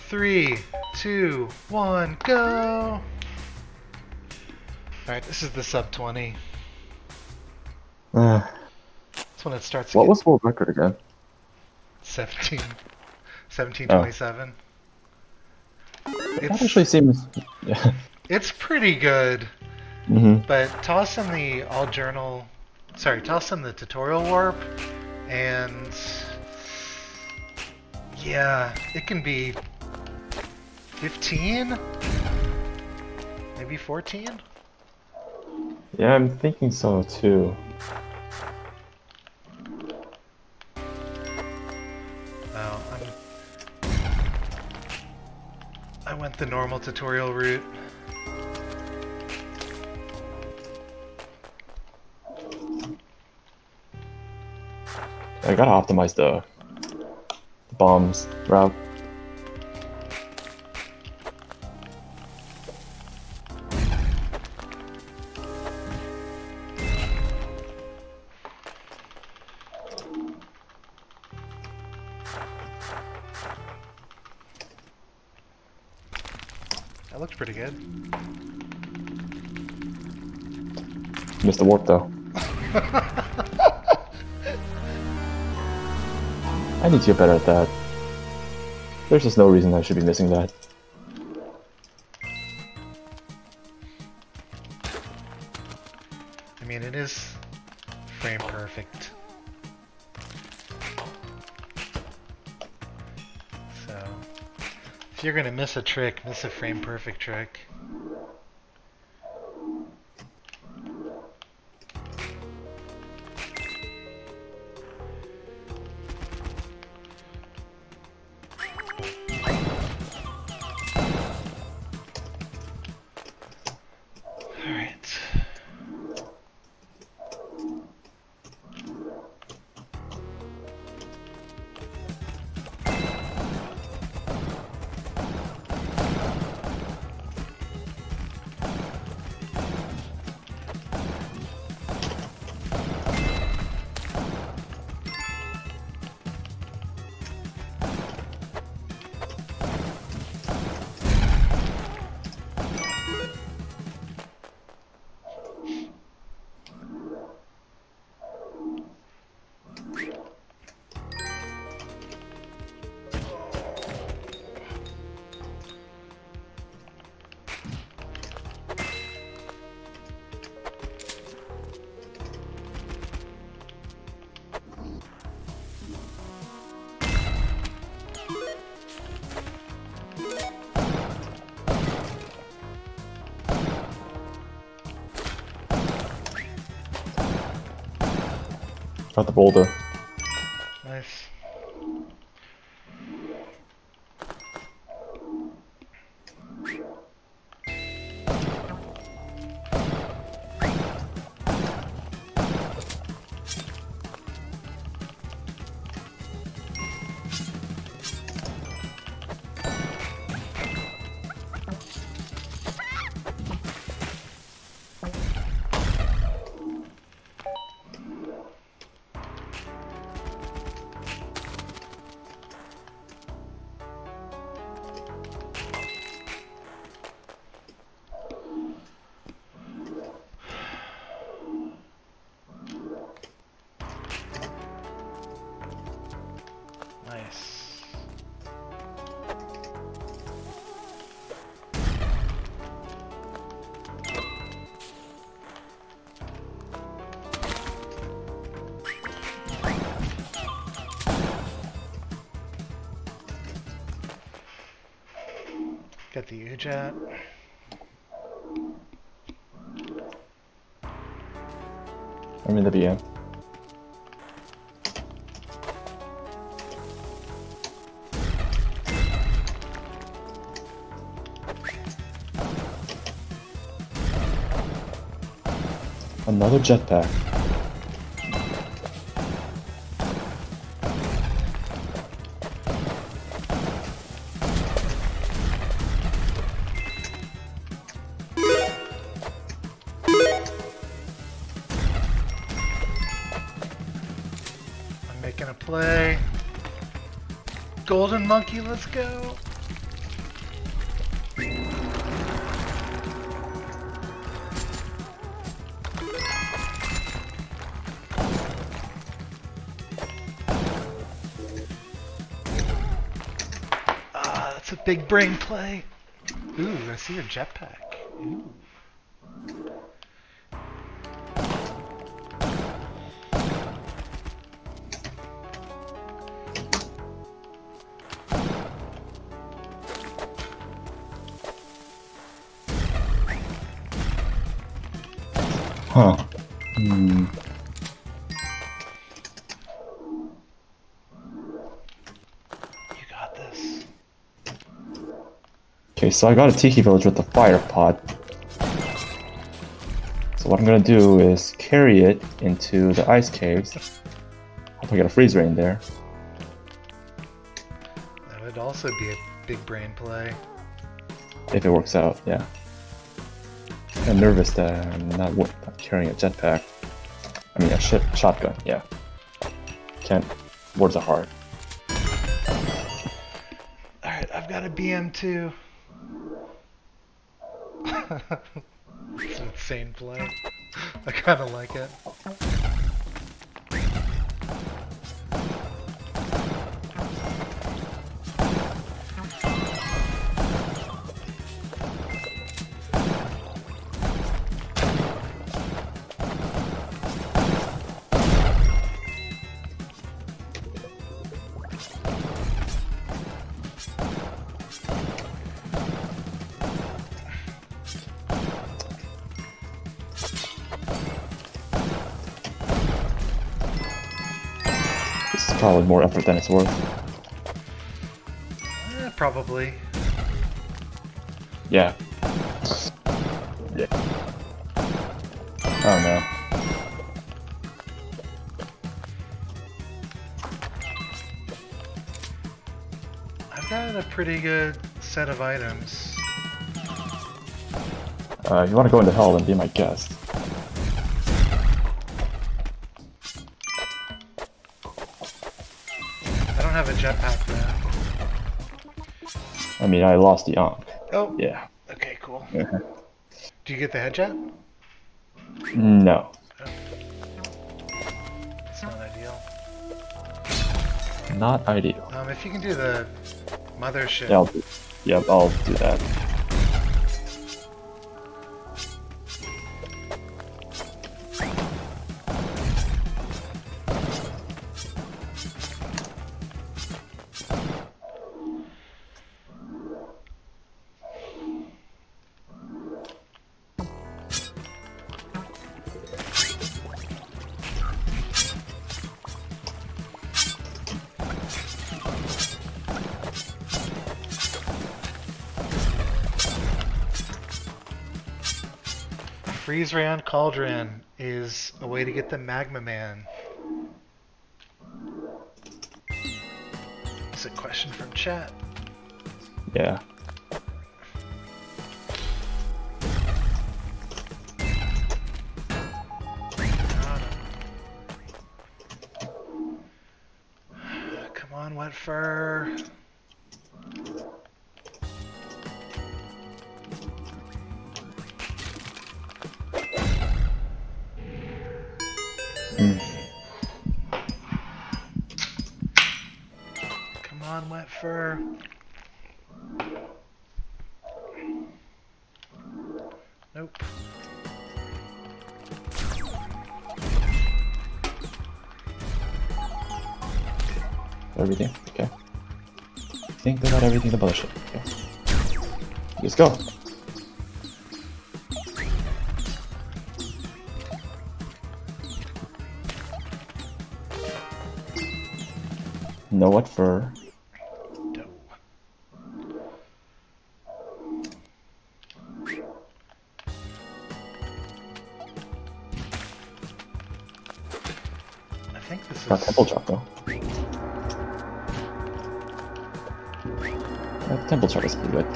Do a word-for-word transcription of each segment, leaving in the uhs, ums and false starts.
Three, two, one, go! Alright, this is the sub twenty. Uh, That's when it starts what to was world record again? seventeen, seventeen Oh. twenty-seven. That It's, actually seems. Yeah. it's pretty good, Mm-hmm. but toss in the all journal, sorry, toss in the tutorial warp, and yeah, it can be fifteen, maybe fourteen. Yeah, I'm thinking so too. Oh, I'm, I went the normal tutorial route. I gotta optimize the, the bombs route. That looked pretty good. Missed the warp though. I need to get better at that. There's just no reason I should be missing that. I mean, it is frame perfect. So, if you're gonna miss a trick, miss a frame perfect trick. Alright. Got the boulder. Nice. Nice. Got the U-Jet. I'm in the B M. Another jetpack. I'm making a play. Golden monkey, let's go. Ah, that's a big brain play. Ooh, I see your jetpack. Ooh. Huh. Hmm. You got this. Okay, so I got a Tiki Village with the fire pod. So what I'm gonna do is carry it into the ice caves. Hope I get a freeze rain there. That would also be a big brain play. If it works out, yeah. I'm nervous that I'm not, not carrying a jetpack. I mean, a sh shotgun, yeah. Can't. Words are hard. Alright, I've got a B M too. It's an insane play. I kinda like it. This is probably more effort than it's worth. Eh, probably. Yeah. Yeah. Oh no. I've got a pretty good set of items. Uh, if you want to go into hell, then be my guest. I don't have a jetpack though. I mean, I lost the Ankh. Oh, Yeah. okay, cool. Uh-huh. Do you get the head jet? No. Oh. It's not ideal. Not ideal. Um, if you can do the mothership. Yeah, I'll do, yep, I'll do that. Freeze Ray on Cauldron is a way to get the Magma Man. It's a question from chat. Yeah. Come on, Wet Fur. Mm. Come on, Wet Fur. Nope. Everything? Okay. I think they got everything to bullshit. Okay. Let's go. Know what for? Dope. I think this Got is... temple chart though. That temple chart is pretty good.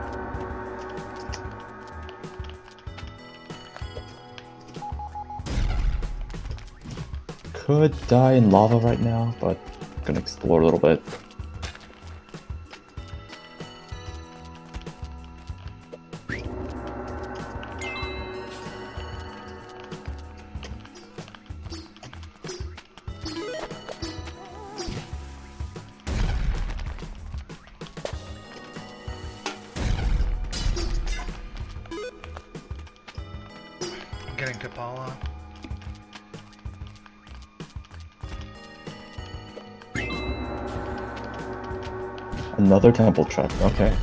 Could die in lava right now, but gonna explore a little bit. getting Kapala. Another temple trap, okay.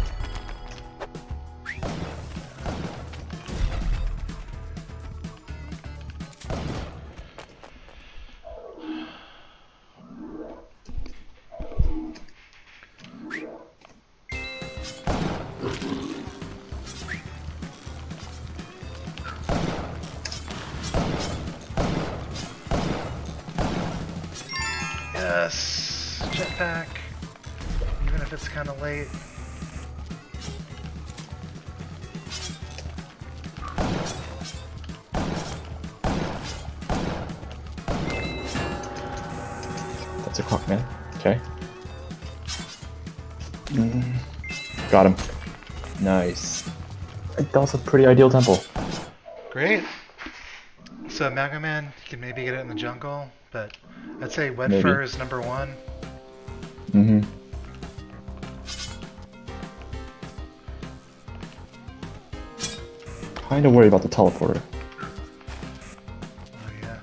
Yes, jetpack. Even if it's kind of late. That's a clock, man. Okay. Mm. Got him. Nice. That was a pretty ideal temple. Great. So Mega Man, you can maybe get it in the jungle, but I'd say Wet Maybe. Fur is number one. Mm-hmm. Kinda worried about the teleporter. Oh yeah.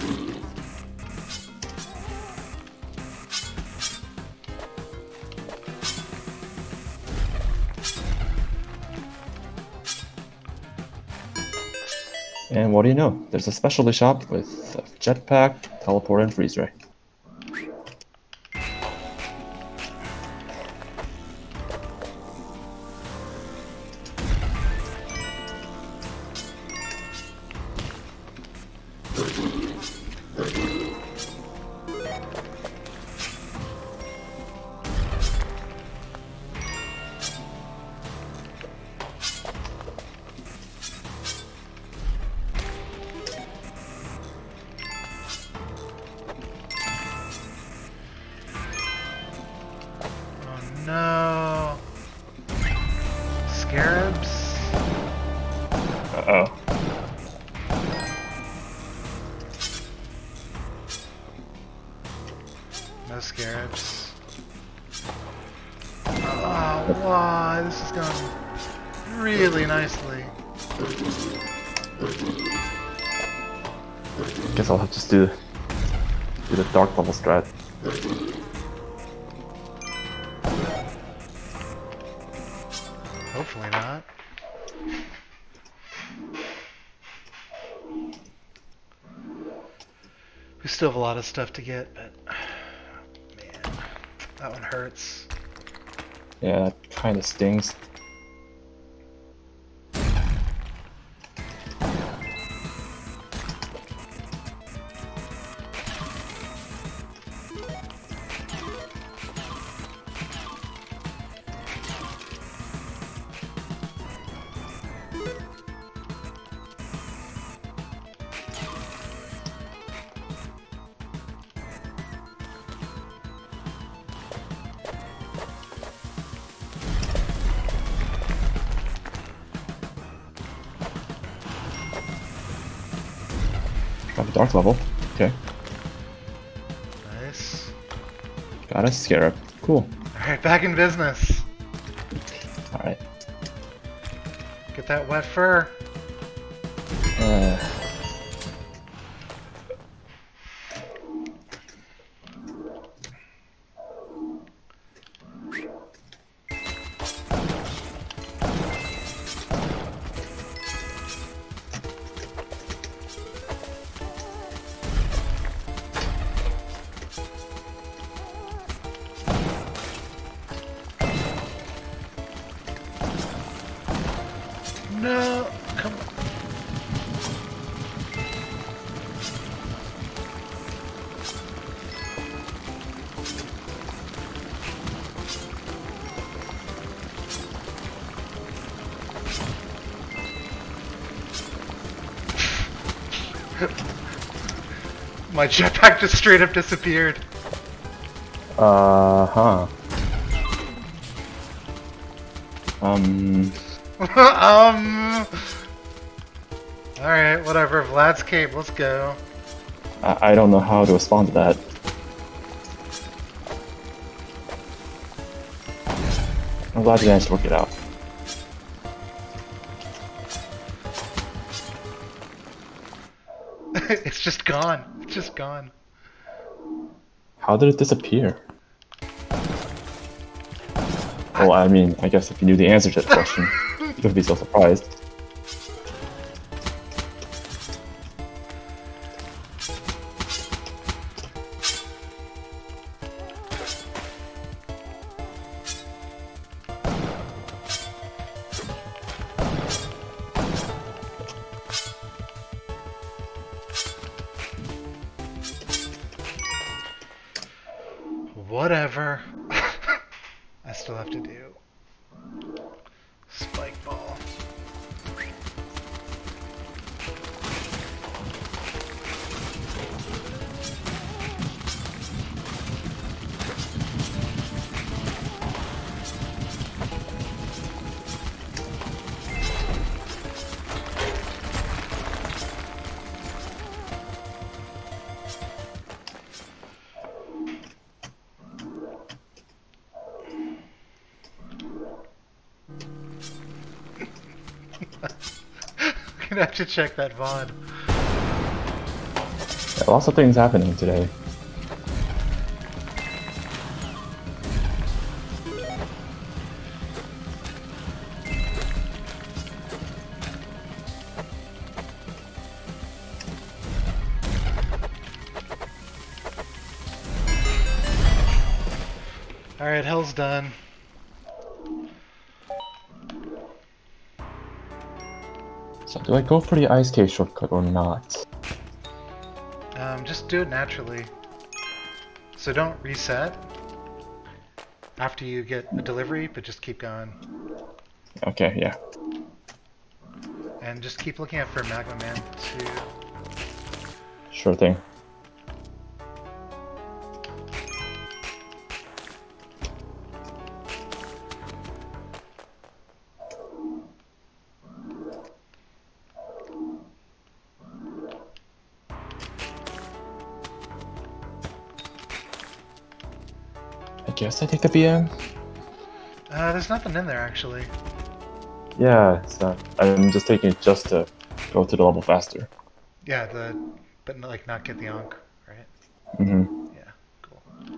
And what do you know? There's a specialty shop with a jetpack, teleporter, and freeze ray. No. Scarabs? Uh-oh. No scarabs. Oh, wow, this is going really nicely. Guess I'll have to do, do the dark level strat. Hopefully not. We still have a lot of stuff to get, but man, that one hurts. Yeah, that kinda stings. Got a dark level. Okay. Nice. Got a scarab. Cool. Alright, back in business. Alright. Get that wet fur. Uh, No, come on. My jetpack just straight up disappeared. uh huh. Um. um. Alright, whatever. Vlad's Cape, let's go. I, I don't know how to respond to that. I'm glad you managed to work it out. It's just gone. It's just gone. How did it disappear? Well, I mean, I guess if you knew the answer to that question, you wouldn't be so surprised. Whatever. I still have to do spike ball. I'm gonna have to check that V O D. Yeah, lots of things happening today. Alright, hell's done. So do I go for the ice cave shortcut or not? Um, just do it naturally. So don't reset after you get a delivery, but just keep going. Okay, yeah. And just keep looking out for Magma Man too. Sure thing. I guess I take the B M? Uh, there's nothing in there actually. Yeah, it's, uh, I'm just taking it just to go to the level faster. Yeah, the but like not get the Ankh, right? Mm-hmm. Yeah, cool.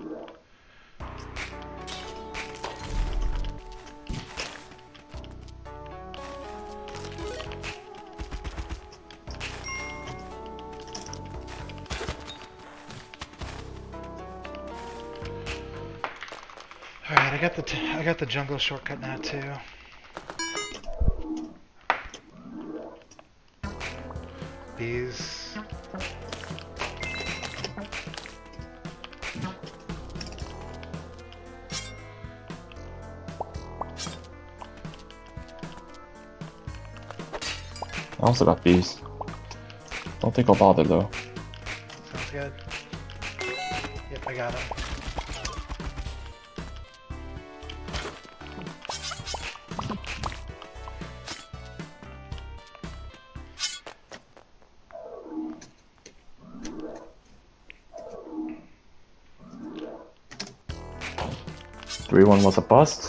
All right, I got the t I got the jungle shortcut now too. Bees. I also got bees. Don't think I'll bother though. Sounds good. Yep, I got him. three one was a bust.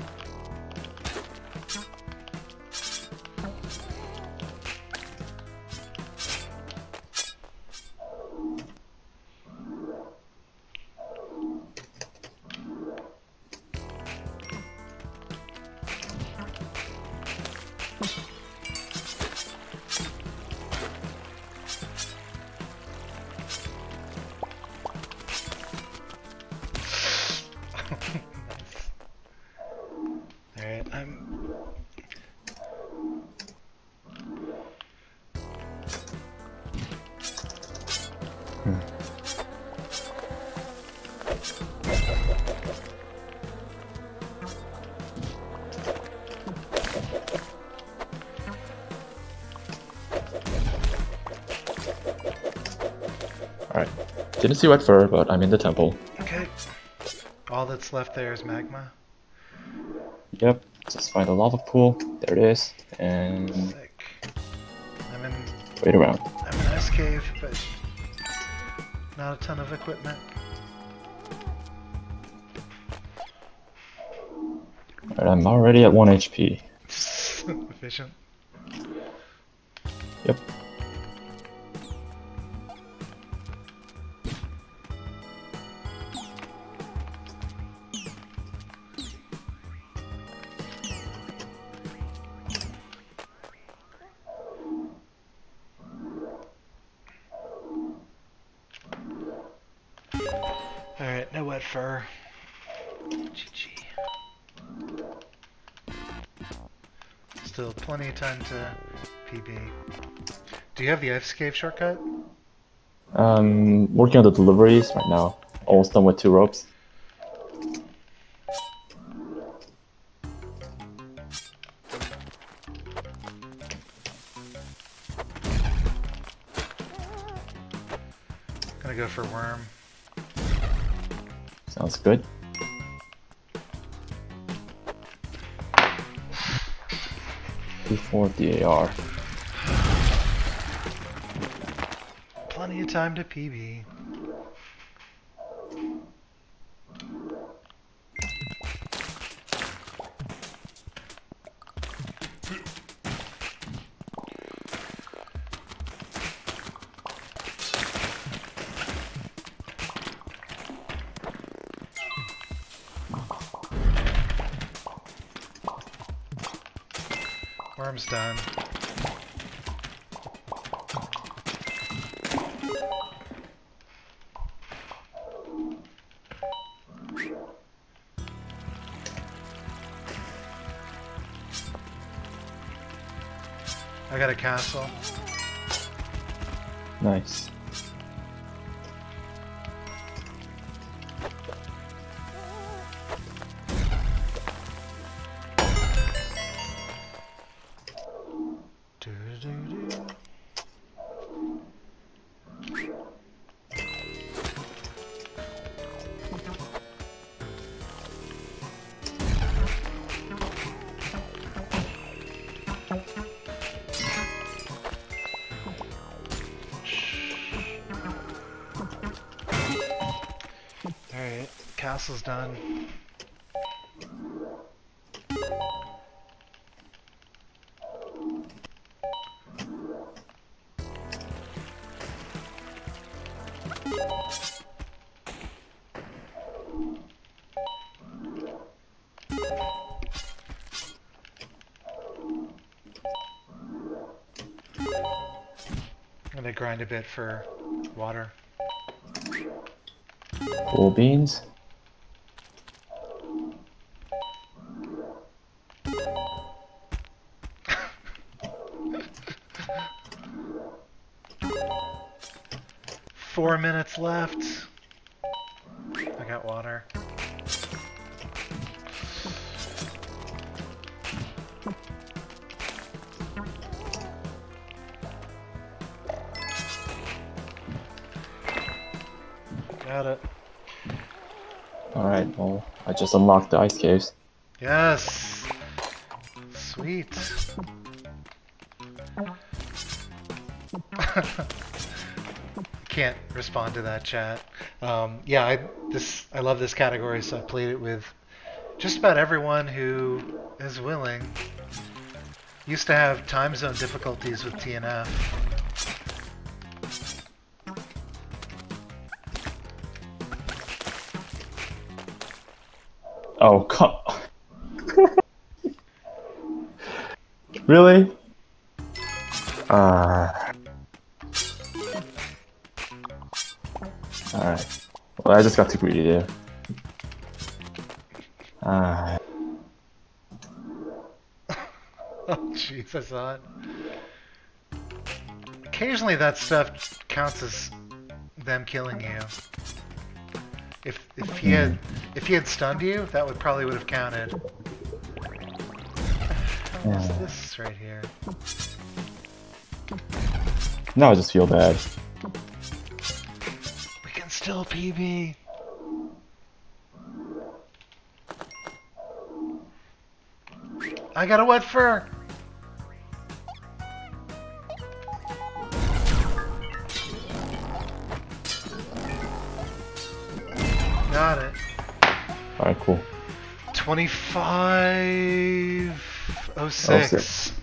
Alright, I'm... Hmm. Alright. Didn't see Wet Fur, but I'm in the temple. Okay. All that's left there is magma. Yep. Just find a lava pool. There it is. And Sick. I'm in... wait around. I'm in Ice Cave, but... not a ton of equipment. Alright, I'm already at one H P. Efficient. Yep. wet fur. G G. Still plenty of time to P B. Do you have the escape shortcut? Um, working on the deliveries right now. Almost done with two ropes. Gonna go for worm. Sounds good. P four D A R. Plenty of time to P B. Worm's done. I got a castle. Nice. Doo-doo-doo. Alright, castle's done. I'm gonna grind a bit for water. Cool beans. Four minutes left. I got water. Got it. Alright, well, I just unlocked the ice caves. Yes! Sweet. Can't respond to that chat. Um, yeah, I this I love this category, so I played it with just about everyone who is willing. Used to have time zone difficulties with T N F. Oh, come. Really? Uh. Alright. Well, I just got too greedy there. Ah. Oh jeez, I saw it. Occasionally that stuff counts as them killing you. If if he had if he had stunned you, that would probably would have counted. What's Yeah. this right here? Now I just feel bad. We can still P B. I got a wet fur. Got it. Alright, cool. twenty-five oh six.